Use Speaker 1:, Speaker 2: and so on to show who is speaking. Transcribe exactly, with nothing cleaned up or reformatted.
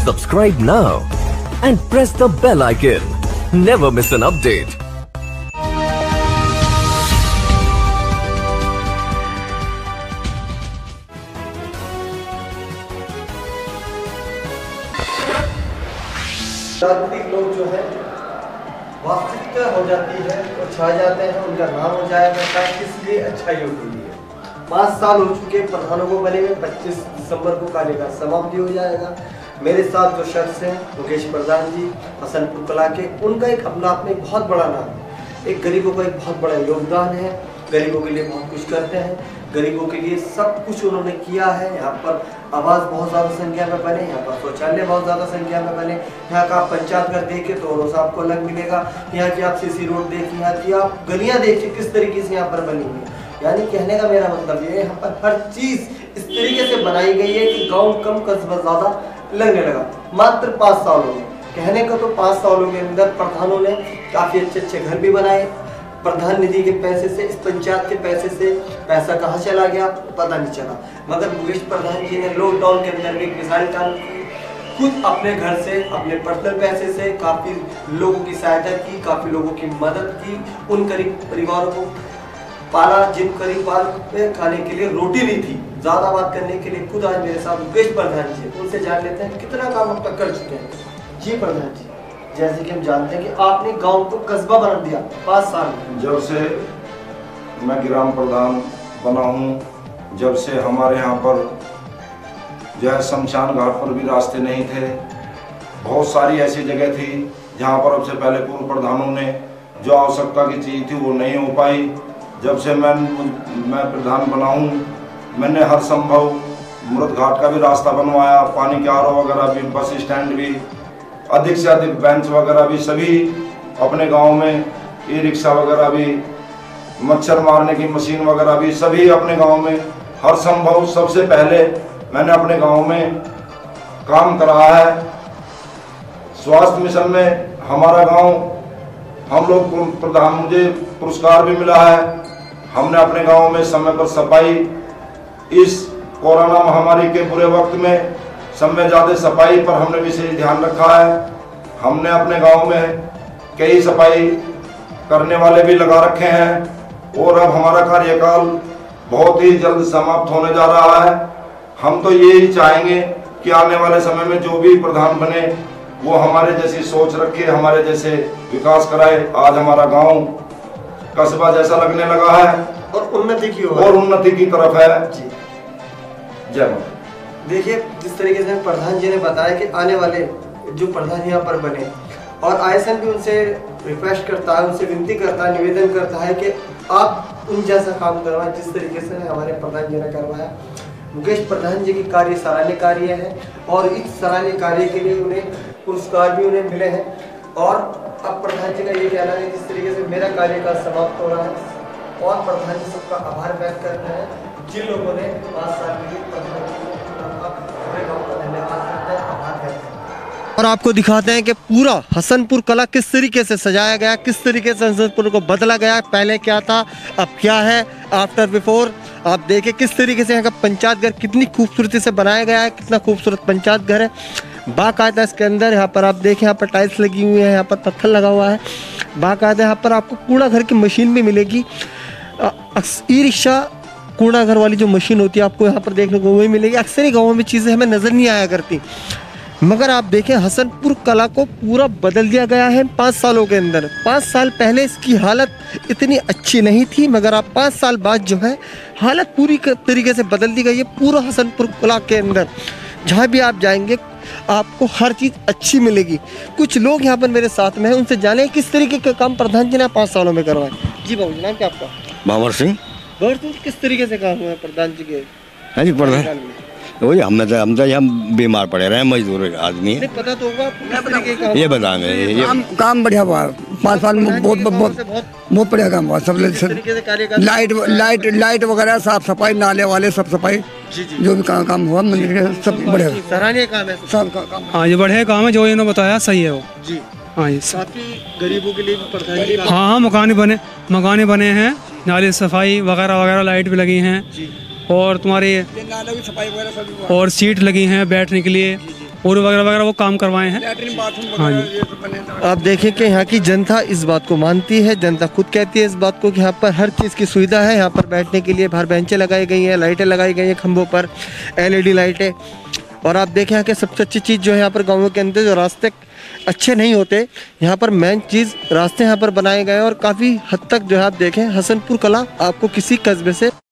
Speaker 1: Subscribe now and press the bell icon. Never miss an update.
Speaker 2: राजनीतिक लोग जो है वास्तविकता हो जाती है और छा जाते हैं, उनका नाम हो जाएगा किस लिए, अच्छाइयों के लिए। पाँच साल हो चुके प्रधानों को बने हुए, पच्चीस दिसंबर को कार्यकाल समाप्ति हो जाएगा। मेरे साथ जो शख्स हैं मुकेश प्रधान जी हसनपुर कला के, उनका एक अपना अपने एक बहुत बड़ा नाम है, एक गरीबों का एक बहुत बड़ा योगदान है, गरीबों के लिए बहुत कुछ करते हैं, गरीबों के लिए सब कुछ उन्होंने किया है। यहाँ पर आवास बहुत ज़्यादा संख्या में बने, यहाँ पर शौचालय बहुत ज़्यादा संख्या में बने, यहाँ का आप पंचायत घर देखिए तो रोज़ आपको अलग मिलेगा, यहाँ की आप सीसी रोड देखिए, यहाँ की आप गलियाँ देखिए किस तरीके से यहाँ पर बनी हुई है। यानी कहने का मेरा मतलब ये है यहाँ पर हर चीज़ इस तरीके से बनाई गई है कि गाँव कम कस्बा ज़्यादा लगने लगा। मात्र पाँच सालों में, कहने का तो पाँच सालों के अंदर प्रधानों ने काफ़ी अच्छे अच्छे घर भी बनाए। प्रधान निधि के पैसे से, इस पंचायत के पैसे से पैसा कहाँ चला गया पता नहीं चला, मगर मुकेश प्रधान जी ने लॉकडाउन के अंदर भी एक मिसाल काम की, खुद अपने घर से अपने पर्सनल पैसे से काफ़ी लोगों की सहायता की, काफ़ी लोगों की मदद की, उन गरीब परिवारों को पाला जिन गरीब पाल में खाने के लिए रोटी नहीं थी। ज़्यादा बात करने के लिए खुद आज मेरे साथ मुकेश प्रधान जी, उनसे जान लेते हैं कितना काम अब तक कर चुके हैं। जी प्रधान जी, जैसे कि हम जानते हैं कि आपने गांव को कस्बा बना दिया पाँच साल में।
Speaker 3: जब से मैं ग्राम प्रधान बना हूँ, जब से हमारे यहाँ पर जो है शमशान घाट पर भी रास्ते नहीं थे, बहुत सारी ऐसी जगह थी जहाँ पर अब से पहले पूर्व प्रधानों ने जो आवश्यकता की चीज़ थी वो नहीं हो पाई। जब से मैं मैं प्रधान बना हूँ, मैंने हर संभव मृत घाट का भी रास्ता बनवाया, पानी के आर ओ वगैरह भी, बस स्टैंड भी, अधिक से अधिक बेंच वगैरह भी, सभी अपने गांव में ई रिक्शा वगैरह भी, मच्छर मारने की मशीन वगैरह भी, सभी अपने गांव में हर संभव सबसे पहले मैंने अपने गांव में काम करा है। स्वास्थ्य मिशन में हमारा गांव, हम लोग प्रधान, मुझे पुरस्कार भी मिला है। हमने अपने गांव में समय पर सफाई, इस कोरोना महामारी के बुरे वक्त में समय ज़्यादा सफाई पर हमने विशेष ध्यान रखा है। हमने अपने गांव में कई सफाई करने वाले भी लगा रखे हैं और अब हमारा कार्यकाल बहुत ही जल्द समाप्त होने जा रहा है। हम तो यही चाहेंगे कि आने वाले समय में जो भी प्रधान बने वो हमारे जैसी सोच रखे, हमारे जैसे विकास कराए। आज हमारा गांव कस्बा जैसा लगने लगा है
Speaker 2: और उन्नति की ओर
Speaker 3: और उन्नति की तरफ है।
Speaker 2: जी
Speaker 3: जय माता।
Speaker 2: देखिए जिस तरीके से प्रधान जी ने बताया कि आने वाले जो प्रधान यहाँ पर बने, और आईएसएन भी उनसे रिक्वेस्ट करता है, उनसे विनती करता है, निवेदन करता है कि आप उन जैसा काम करवाएं जिस तरीके से हमारे प्रधान जी ने करवाया। मुकेश प्रधान जी की कार्य सराहनीय कार्य है और इस सराहनीय कार्य के लिए उन्हें पुरस्कार भी उन्हें मिले हैं। और अब प्रधान जी का ये कहना है जिस तरीके से मेरा कार्यकाल समाप्त हो रहा है और प्रधान जी सबका आभार व्यक्त करना है जिन लोगों ने पाँच साल के लिए प्रधान जी को धन्यवाद करते हैं, आभार करते हैं।
Speaker 4: और आपको दिखाते हैं कि पूरा हसनपुर कला किस तरीके से सजाया गया, किस तरीके से हसनपुर को बदला गया, पहले क्या था अब क्या है, आफ्टर बिफोर। आप देखिए किस तरीके से यहाँ का पंचायत घर कितनी खूबसूरती से बनाया गया है, कितना खूबसूरत पंचायत घर है बाकायदा। इसके अंदर यहाँ पर आप देखें, यहाँ पर टाइल्स लगी हुई है, यहाँ पर पत्थर लगा हुआ है बाकायदा। यहाँ पर आपको कूड़ा घर की मशीन भी मिलेगी, ई रिक्शा कूड़ा घर वाली जो मशीन होती है आपको यहाँ पर देखने को वही मिलेगी। अक्सर ही गाँवों में चीज़ें हमें नज़र नहीं आया करती, मगर आप देखें हसनपुर कला को पूरा बदल दिया गया है पाँच सालों के अंदर। पाँच साल पहले इसकी हालत इतनी अच्छी नहीं थी, मगर आप पाँच साल बाद जो है हालत पूरी तरीके से बदल दी गई है। पूरा हसनपुर कला के अंदर जहाँ भी आप जाएंगे आपको हर चीज़ अच्छी मिलेगी। कुछ लोग यहाँ पर मेरे साथ में हैं, उनसे जाने किस तरीके के काम प्रधान जी ने पाँच सालों में करवाए। जी बाबू, नाम क्या आपका?
Speaker 5: बाबर सिंह।
Speaker 4: बाबर सिंह, किस तरीके से काम हुआ है प्रधान जी के?
Speaker 5: हाँ जी प्रधान, वही हम तो हम तो यहाँ बीमार पड़े रहे, मजदूर आदमी है,
Speaker 4: पता तो होगा किस तरीके का
Speaker 5: ये बताएंगे। ये
Speaker 6: काम काम बढ़िया हुआ पाँच साल में, बहुत बहुत बहुत बढ़िया काम हुआ। सब लाइट लाइट लाइट वगैरह, साफ सफाई, नाले वाले सब सफाई, जो भी काम काम हुआ मंदिर के सब बढ़िया
Speaker 4: सराहनीय काम है,
Speaker 6: सब काम।
Speaker 7: हाँ ये बढ़िया काम है जो इन्होंने बताया, सही है वो
Speaker 4: जी।
Speaker 7: हाँ जी,
Speaker 4: काफी गरीबों के लिए भी प्रधान जी।
Speaker 7: हाँ हाँ मकान बने मकान बने हैं, नाले सफाई वगैरह वगैरह, लाइट भी लगी हैं और तुम्हारी और सीट लगी हैं बैठने के लिए, और वगैरह वगैरह वो काम करवाए हैं।
Speaker 6: लैट्रिन बाथरूम
Speaker 7: हाँ
Speaker 6: वगैरह
Speaker 7: जी।
Speaker 6: ये सब बने हैं।
Speaker 4: आप देखें कि यहाँ की जनता इस बात को मानती है, जनता खुद कहती है इस बात को कि यहाँ पर हर चीज़ की सुविधा है। यहाँ पर बैठने के लिए बाहर बेंचें लगाई गई हैं, लाइटें लगाई गई हैं खंभों पर, एलईडी लाइटें। और आप देखें यहाँ के सबसे अच्छी चीज़ जो है यहाँ पर गाँवों के अंदर जो रास्ते अच्छे नहीं होते, यहाँ पर मेन चीज़ रास्ते यहाँ पर बनाए गए हैं और काफ़ी हद तक जो है आप देखें हसनपुर कला आपको किसी कस्बे से